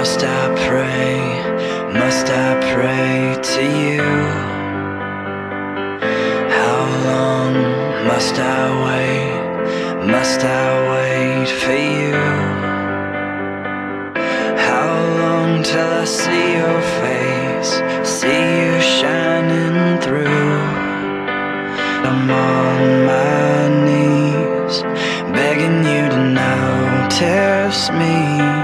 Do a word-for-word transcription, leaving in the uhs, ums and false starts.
Must I pray, must I pray to you? How long must I wait, must I wait for you? How long till I see your face, see you shining through? I'm on my knees, begging you to notice me.